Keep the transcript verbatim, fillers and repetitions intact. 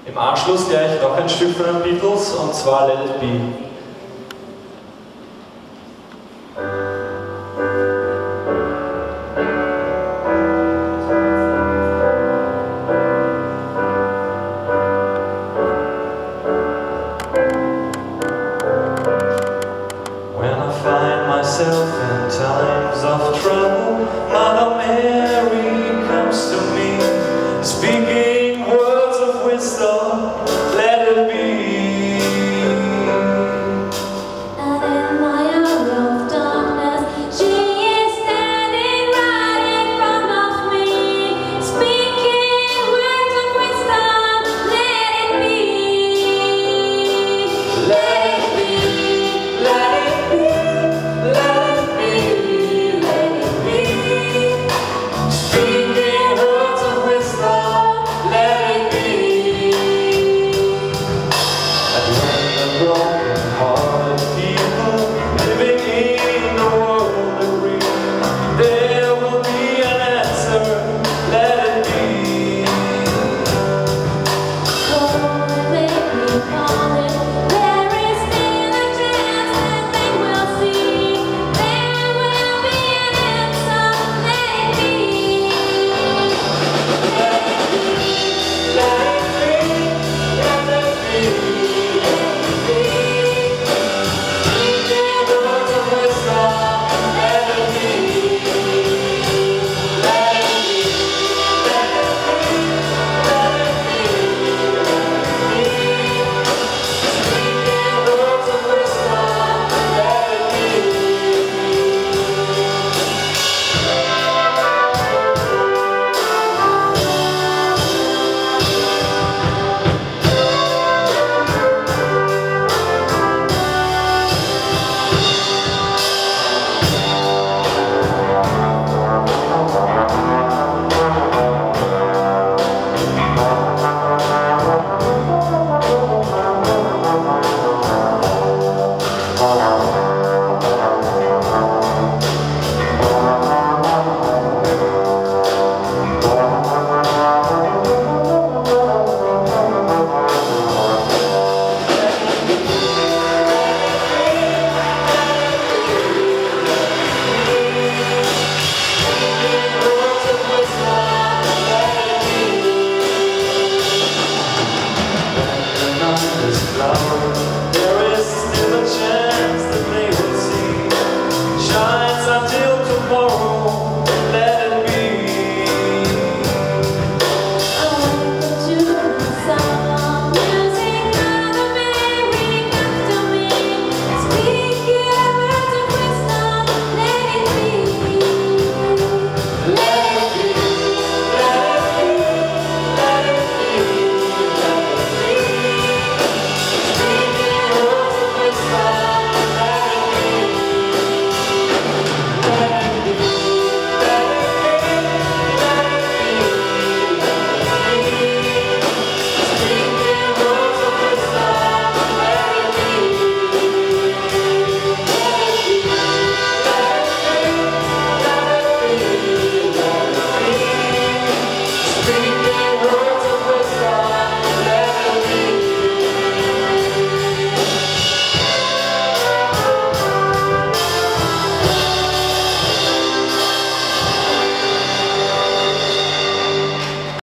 Im Anschluss gleich noch ein Stück von den Beatles, und zwar Let It Be. In times of trouble, Mother Mary comes to me, speaking words of wisdom, let it be. And in my hour of darkness, she is standing right in front of me, speaking words of wisdom, let it be. Let it be, let it be. Love